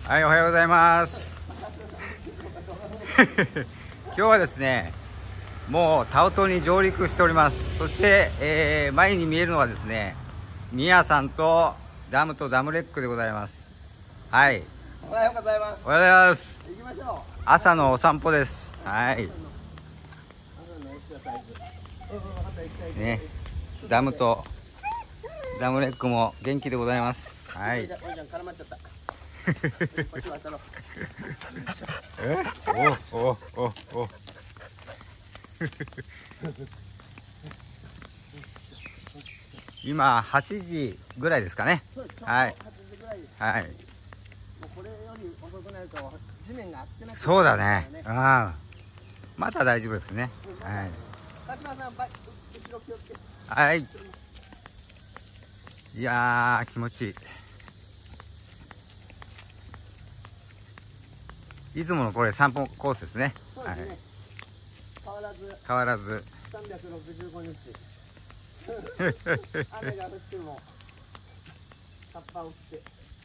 はい、おはようございます。今日はですね、もうタオ島に上陸しております。そして、前に見えるのはですね、ミヤさんとダムとダムレックでございます。はい。 おはようございます。 おはようございます。 行きましょう。 朝のお散歩です。はい。ね、ダムとダムレックも元気でございます。はい。 おいちゃん絡まっちゃった。 お。今8時ぐらいですかね。はい。はい。 もうこれより遅くなると地面が熱くなって。 そうだね。ああ。まだ大丈夫ですね。はい。はい。いやー、気持ちいい。いつものこれ散歩コースですね。 そうですね。はい、 変わらず。 365日。雨が降ってもカッパを着て。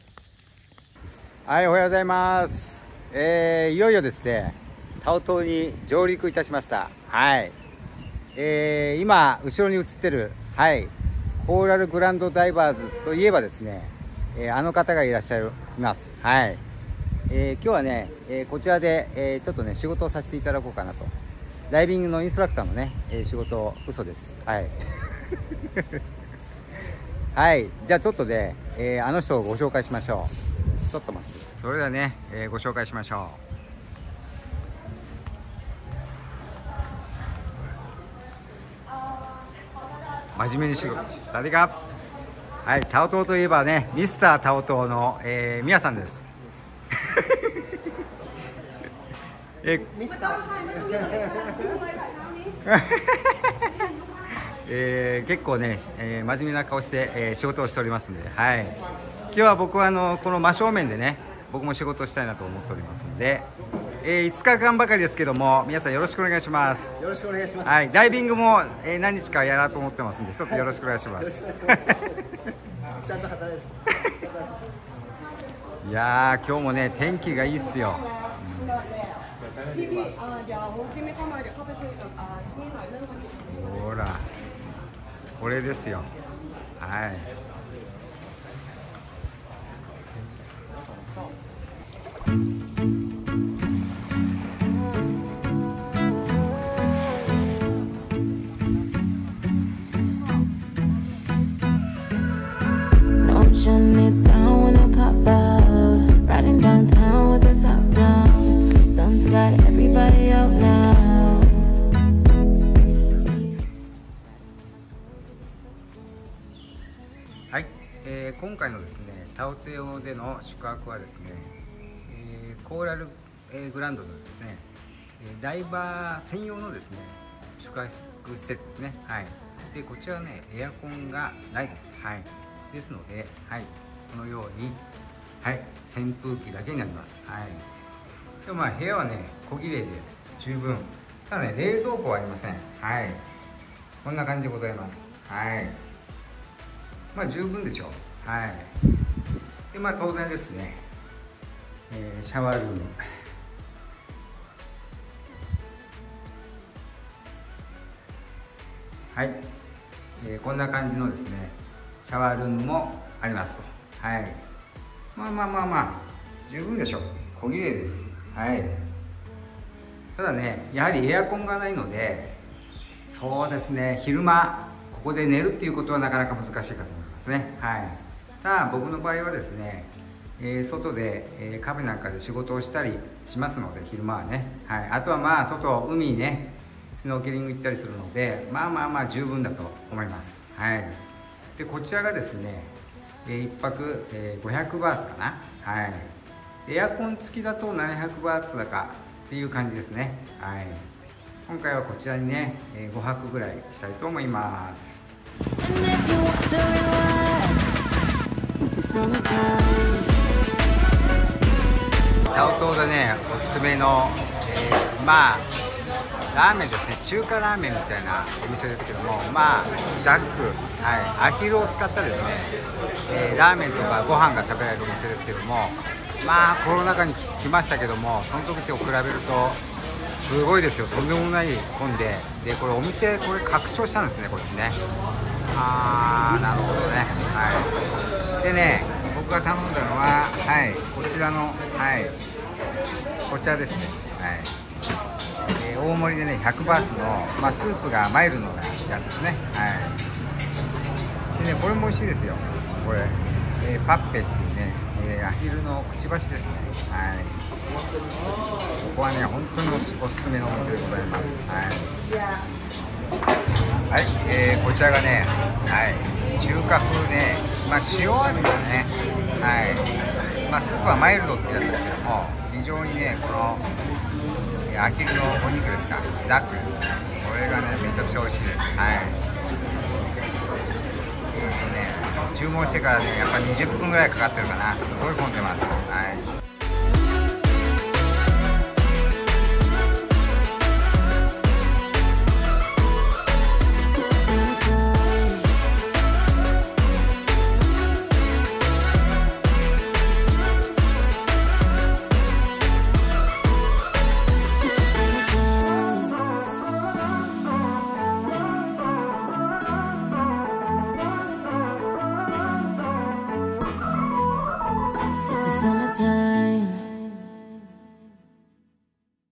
はい、おはようございます。いよいよですね、タオ島に上陸いたしました。はい。今後ろに映ってる、はい、コーラルグランドダイバーズといえばですね、あの方がいらっしゃいます。はい。今日はね、こちらで、ちょっとね仕事をさせていただこうかなと。ダイビングのインストラクターのね、仕事嘘です。はい。はい、じゃあちょっとで、あの人をご紹介しましょう。ちょっと待って。それではね、ご紹介しましょう。真面目に仕事。誰が？はい、タオ島といえばね、ミスタータオ島の、ミヤさんです。 ミスター結構ね、真面目な顔して、仕事をしておりますので、はい、今日は僕はこの真正面でね、僕も仕事をしたいなと思っておりますので、5日間ばかりですけども、皆さんよろしくお願いします。 よろしくお願いします。 はい、ダイビングも、何日かやろうと思ってますんで、一つよろしくお願いします。 ちゃんと働いて。 いやー、今日もね天気がいいっすよ。ほら、これですよ。はい。はい、今回のですねタオ島での宿泊はですね、コーラル、グランドのですねダイバー専用のですね宿泊施設ですね。はい。でこちらねエアコンがないです。はい。ですので、はい、このように、はい、扇風機だけになります。はい。でもまあ部屋はね小綺麗で十分。ただね冷蔵庫はありません。はい。こんな感じでございます。はい。まあ十分でしょう。はい。でまあ当然ですね、シャワールーム。はい、こんな感じのですねシャワールームもありますと。はい。まあ十分でしょう。小綺麗です。はい。ただねやはりエアコンがないので、そうですね昼間ここで寝るっていうことはなかなか難しいかと思いますね。はい。さあ僕の場合はですね、外で、カフェなんかで仕事をしたりしますので昼間はね、はい、あとはまあ外海にねスノーケリング行ったりするので、まあ十分だと思います。はい。でこちらがですね、1泊、500バーツかな。はい。エアコン付きだと700バーツだかっていう感じですね。はい。今回はこちらにね、5泊ぐらいしたいと思います。タオ島でねおすすめの、まあラーメンですね。中華ラーメンみたいなお店ですけども、まあダック、はい、アヒルを使ったですね、ラーメンとかご飯が食べられるお店ですけども、 まあコロナ禍に来ましたけども、その時と比べるとすごいですよ。とんでもない混んで、でこれお店これ拡張したんですね、こっちね。あー、なるほどね。はい。でね、僕が頼んだのは、はい、こちらの、はい、こちらですね。はい。大盛りでね、100バーツの、まあ、スープがマイルドなやつですね。はい。でね、これも美味しいですよ。これ、パッペっていうね、アヒルのくちばしですね。はい。ここはね、本当におすすめのお店でございます。はい。はい、こちらがね、はい、中華風ね、まあ、塩味ですね。はい。まあ、スープはマイルドってやつですけども、非常にね、このアヒルのお肉ですか、ザックですね。これがね、めちゃくちゃ美味しいです。はい。注文してからね、やっぱ20分ぐらいかかってるかな。すごい混んでます。はい。